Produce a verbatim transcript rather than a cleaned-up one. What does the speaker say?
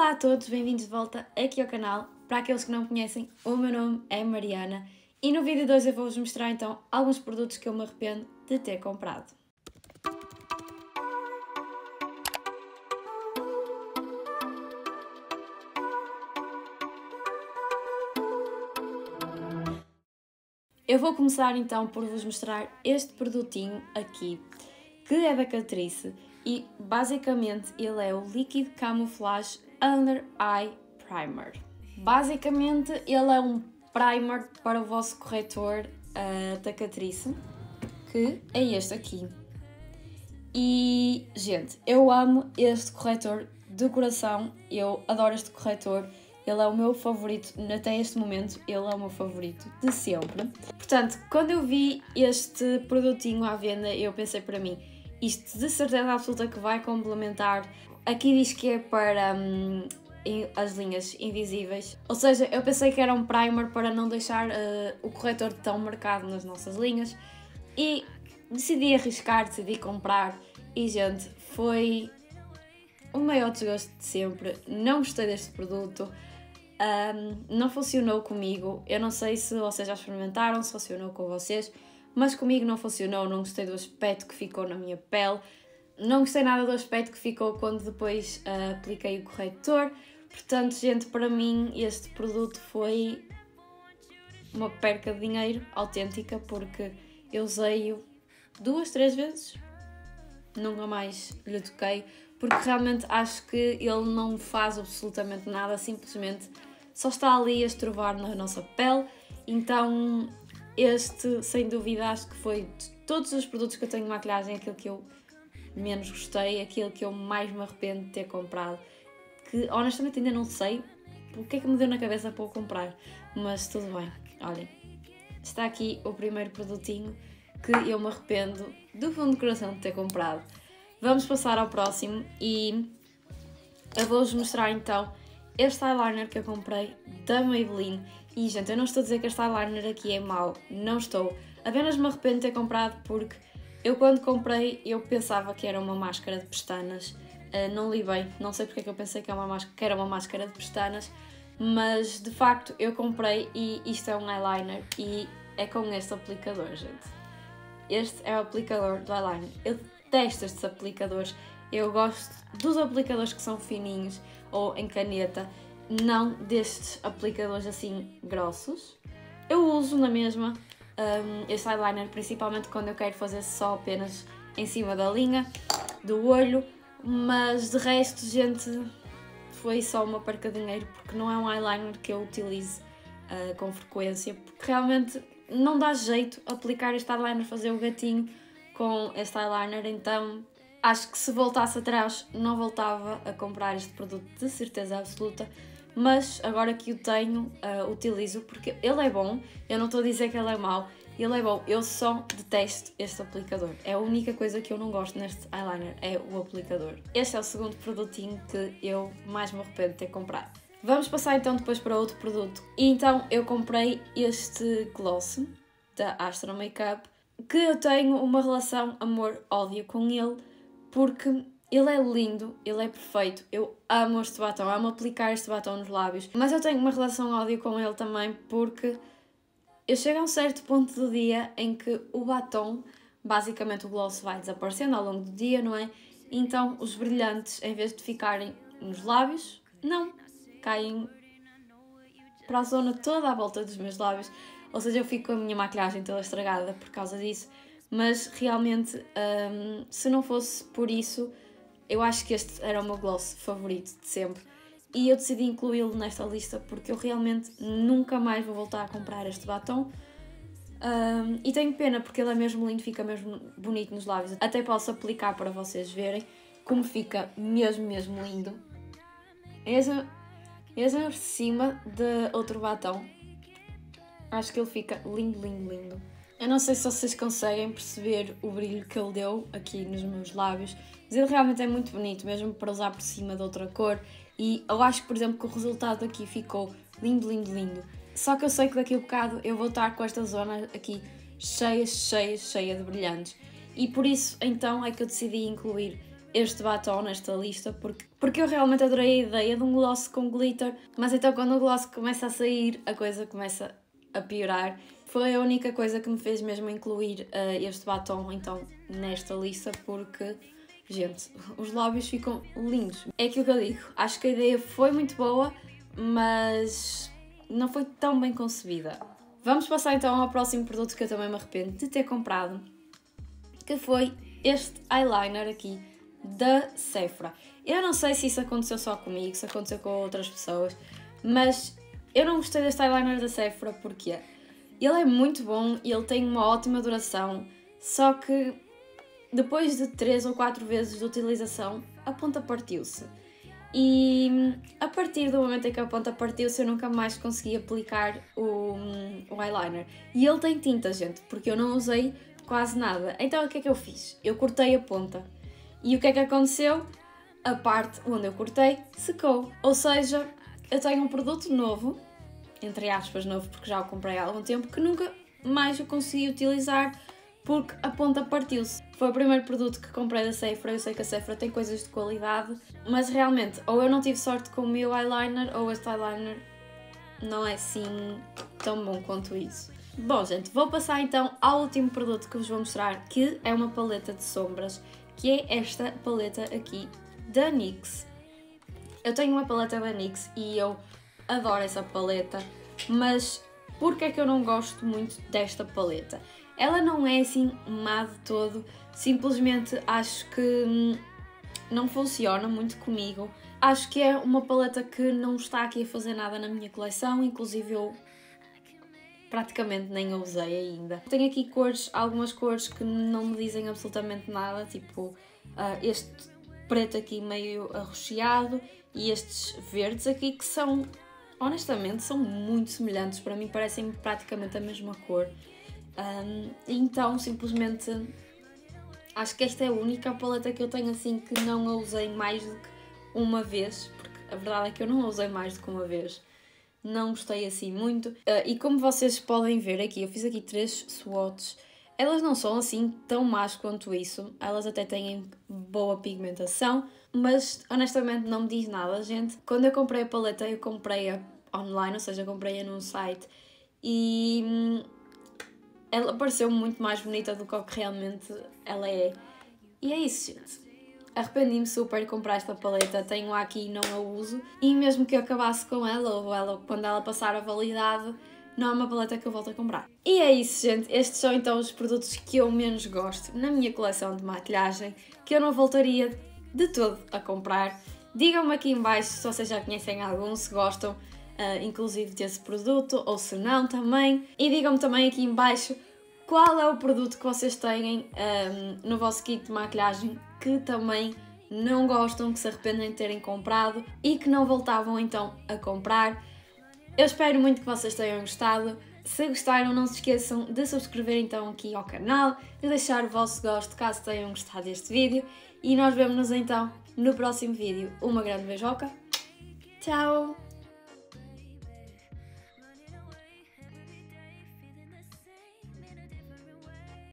Olá a todos, bem-vindos de volta aqui ao canal. Para aqueles que não me conhecem, o meu nome é Mariana e no vídeo de hoje eu vou-vos mostrar então alguns produtos que eu me arrependo de ter comprado. Eu vou começar então por vos mostrar este produtinho aqui, que é da Catrice e basicamente ele é o Liquid Camouflage Under Eye Primer. Basicamente ele é um primer para o vosso corretor uh, da Catrice, que é este aqui. E, gente, eu amo este corretor de coração, eu adoro este corretor. Ele é o meu favorito, até este momento, ele é o meu favorito de sempre. Portanto, quando eu vi este produtinho à venda, eu pensei para mim, isto de certeza absoluta que vai complementar. Aqui diz que é para hum, as linhas invisíveis. Ou seja, eu pensei que era um primer para não deixar uh, o corretor tão marcado nas nossas linhas. E decidi arriscar, decidi comprar. E, gente, foi o maior desgosto de sempre. Não gostei deste produto. Um, não funcionou comigo, eu não sei se vocês já experimentaram, se funcionou com vocês, mas comigo não funcionou, não gostei do aspecto que ficou na minha pele, não gostei nada do aspecto que ficou quando depois uh, apliquei o corretor. Portanto, gente, para mim este produto foi uma perca de dinheiro autêntica, porque eu usei-o duas, três vezes, nunca mais lhe toquei, porque realmente acho que ele não faz absolutamente nada, simplesmente só está ali a estrovar na nossa pele. Então este, sem dúvida, acho que foi de todos os produtos que eu tenho de maquilhagem aquele que eu menos gostei, aquele que eu mais me arrependo de ter comprado, que honestamente ainda não sei o que é que me deu na cabeça para o comprar, mas tudo bem. Olhem, está aqui o primeiro produtinho que eu me arrependo do fundo do coração de ter comprado. Vamos passar ao próximo e eu vou-vos mostrar então este eyeliner que eu comprei da Maybelline. E, gente, eu não estou a dizer que este eyeliner aqui é mau, não estou. Apenas me arrependo de ter comprado porque eu, quando comprei, eu pensava que era uma máscara de pestanas. Uh, não li bem, não sei porque é que eu pensei que era, uma máscara, que era uma máscara de pestanas, mas de facto eu comprei e isto é um eyeliner e é com este aplicador, gente. Este é o aplicador do eyeliner. Eu detesto estes aplicadores. Eu gosto dos aplicadores que são fininhos ou em caneta, não destes aplicadores assim grossos. Eu uso na mesma um, este eyeliner principalmente quando eu quero fazer só apenas em cima da linha do olho, mas de resto, gente, foi só uma perca de dinheiro, porque não é um eyeliner que eu utilize uh, com frequência, porque realmente não dá jeito aplicar este eyeliner, fazer o gatinho com este eyeliner. Então acho que se voltasse atrás não voltava a comprar este produto de certeza absoluta, mas agora que o tenho, uh, utilizo, porque ele é bom. Eu não estou a dizer que ele é mau, ele é bom, eu só detesto este aplicador. É a única coisa que eu não gosto neste eyeliner, é o aplicador. Este é o segundo produtinho que eu mais me arrependo de ter comprado. Vamos passar então depois para outro produto. E então eu comprei este gloss da Astro Makeup, que eu tenho uma relação amor-ódio com ele, porque ele é lindo, ele é perfeito, eu amo este batom, amo aplicar este batom nos lábios, mas eu tenho uma relação ódio com ele também, porque eu chego a um certo ponto do dia em que o batom, basicamente o gloss, vai desaparecendo ao longo do dia, não é? Então os brilhantes, em vez de ficarem nos lábios, não, caem para a zona toda à volta dos meus lábios, ou seja, eu fico com a minha maquilhagem toda estragada por causa disso. Mas realmente, um, se não fosse por isso, eu acho que este era o meu gloss favorito de sempre. E eu decidi incluí-lo nesta lista porque eu realmente nunca mais vou voltar a comprar este batom. Um, e tenho pena porque ele é mesmo lindo, fica mesmo bonito nos lábios. Até posso aplicar para vocês verem como fica mesmo, mesmo lindo. Esse, esse é por cima de outro batom. Acho que ele fica lindo, lindo, lindo. Eu não sei se vocês conseguem perceber o brilho que ele deu aqui nos meus lábios, mas ele realmente é muito bonito, mesmo para usar por cima de outra cor. E eu acho, por exemplo, que o resultado aqui ficou lindo, lindo, lindo. Só que eu sei que daqui a bocado eu vou estar com esta zona aqui cheia, cheia, cheia de brilhantes. E por isso, então, é que eu decidi incluir este batom nesta lista porque, porque eu realmente adorei a ideia de um gloss com glitter, mas então quando o gloss começa a sair, a coisa começa a piorar. Foi a única coisa que me fez mesmo incluir uh, este batom então nesta lista porque, gente, os lábios ficam lindos. É aquilo que eu digo, acho que a ideia foi muito boa, mas não foi tão bem concebida. Vamos passar então ao próximo produto que eu também me arrependo de ter comprado, que foi este eyeliner aqui da Sephora. Eu não sei se isso aconteceu só comigo, se aconteceu com outras pessoas, mas eu não gostei deste eyeliner da Sephora porque ele é muito bom e ele tem uma ótima duração, só que depois de três ou quatro vezes de utilização a ponta partiu-se. E a partir do momento em que a ponta partiu-se eu nunca mais consegui aplicar o, o eyeliner. E ele tem tinta, gente, porque eu não usei quase nada. Então o que é que eu fiz? Eu cortei a ponta. E o que é que aconteceu? A parte onde eu cortei secou. Ou seja, eu tenho um produto novo, entre aspas novo porque já o comprei há algum tempo, que nunca mais o consegui utilizar porque a ponta partiu-se. Foi o primeiro produto que comprei da Sephora. Eu sei que a Sephora tem coisas de qualidade, mas realmente ou eu não tive sorte com o meu eyeliner ou este eyeliner não é assim tão bom quanto isso. Bom, gente, vou passar então ao último produto que vos vou mostrar, que é uma paleta de sombras, que é esta paleta aqui da N Y X. Eu tenho uma paleta da N Y X e eu adoro essa paleta, mas porque é que eu não gosto muito desta paleta? Ela não é assim má de todo, simplesmente acho que hum, não funciona muito comigo. Acho que é uma paleta que não está aqui a fazer nada na minha coleção, inclusive eu praticamente nem a usei ainda. Tenho aqui cores, algumas cores que não me dizem absolutamente nada, tipo uh, este preto aqui meio arroxeado e estes verdes aqui que são, honestamente, são muito semelhantes, para mim parecem praticamente a mesma cor. Um, então, simplesmente, acho que esta é a única paleta que eu tenho assim que não a usei mais do que uma vez, porque a verdade é que eu não a usei mais do que uma vez. Não gostei assim muito. Uh, e como vocês podem ver aqui, eu fiz aqui três swatches. Elas não são assim tão más quanto isso. Elas até têm boa pigmentação, mas honestamente não me diz nada, gente. Quando eu comprei a paleta, eu comprei-a online, ou seja, comprei-a num site e hum, ela pareceu muito mais bonita do que o que realmente ela é. E é isso, gente. Arrependi-me super de comprar esta paleta, tenho-a aqui e não a uso. E mesmo que eu acabasse com ela, ou ela, quando ela passar a validade, não é uma paleta que eu volto a comprar. E é isso, gente. Estes são então os produtos que eu menos gosto na minha coleção de maquilhagem, que eu não voltaria de todo a comprar. Digam-me aqui em baixo se vocês já conhecem algum, se gostam uh, inclusive desse produto, ou se não também. E digam-me também aqui em baixo qual é o produto que vocês têm um, no vosso kit de maquilhagem que também não gostam, que se arrependem de terem comprado e que não voltavam então a comprar. Eu espero muito que vocês tenham gostado. Se gostaram, não se esqueçam de subscrever então aqui ao canal, de deixar o vosso gosto caso tenham gostado deste vídeo e nós vemo-nos então no próximo vídeo. Uma grande beijoca. Tchau!